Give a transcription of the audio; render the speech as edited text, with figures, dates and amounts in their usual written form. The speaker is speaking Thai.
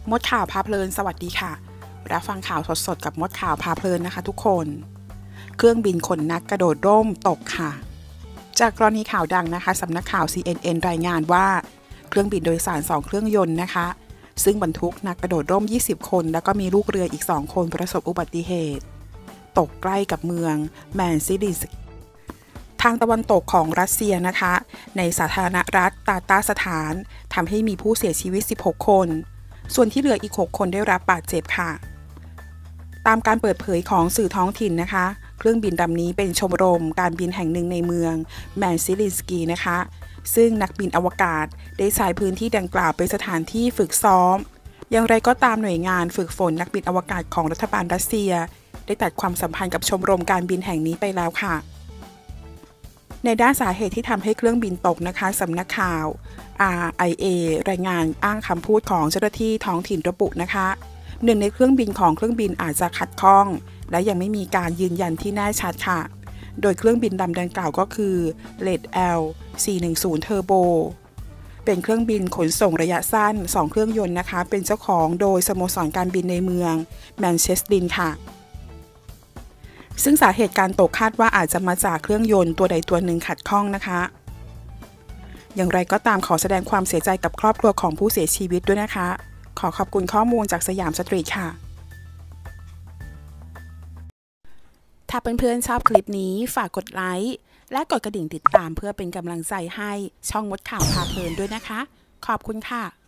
มดข่าวพาเพลินสวัสดีค่ะรับฟังข่าวสดๆกับมดข่าวพาเพลินนะคะทุกคนเครื่องบินขนนักกระโดดร่มตกค่ะจากกรณีข่าวดังนะคะสำนักข่าว CNN รายงานว่าเครื่องบินโดยสาร2เครื่องยนต์นะคะซึ่งบรรทุกนักกระโดดร่ม20คนแล้วก็มีลูกเรืออีก2คนประสบอุบัติเหตุตกใกล้กับเมืองแมนซิลิสทางตะวันตกของรัสเซียนะคะในสาธารณรัฐตาตาสถานทำให้มีผู้เสียชีวิต16คนส่วนที่เหลืออีก6คนได้รับบาดเจ็บค่ะตามการเปิดเผยของสื่อท้องถิ่นนะคะเครื่องบินลำนี้เป็นชมรมการบินแห่งหนึ่งในเมืองแมนซิลิสกีนะคะซึ่งนักบินอวกาศได้ใช้พื้นที่ดังกล่าวเป็นสถานที่ฝึกซ้อมอย่างไรก็ตามหน่วยงานฝึกฝนนักบินอวกาศของรัฐบาลรัสเซียได้ตัดความสัมพันธ์กับชมรมการบินแห่งนี้ไปแล้วค่ะในด้านสาเหตุที่ทำให้เครื่องบินตกนะคะสำนักข่าว RIA รายงานอ้างคำพูดของเจ้าหน้าที่ท้องถิ่นระบุนะคะหนึ่งในเครื่องบินของเครื่องบินอาจจะขัดข้องและยังไม่มีการยืนยันที่แน่ชัดค่ะโดยเครื่องบินลำดังกล่าวก็คือ Red L 410 Turbo เป็นเครื่องบินขนส่งระยะสั้น2เครื่องยนต์นะคะเป็นเจ้าของโดยสโมสรการบินในเมืองแมนเชสเตอร์ค่ะซึ่งสาเหตุการตกคาดว่าอาจจะมาจากเครื่องยนต์ตัวใดตัวหนึ่งขัดข้องนะคะอย่างไรก็ตามขอแสดงความเสียใจกับครอบครัวของผู้เสียชีวิตด้วยนะคะขอขอบคุณข้อมูลจากสยามสตรีทค่ะถ้าเพื่อนๆชอบคลิปนี้ฝากกดไลค์และกดกระดิ่งติดตามเพื่อเป็นกำลังใจให้ช่องมดข่าวพาเพลินด้วยนะคะขอบคุณค่ะ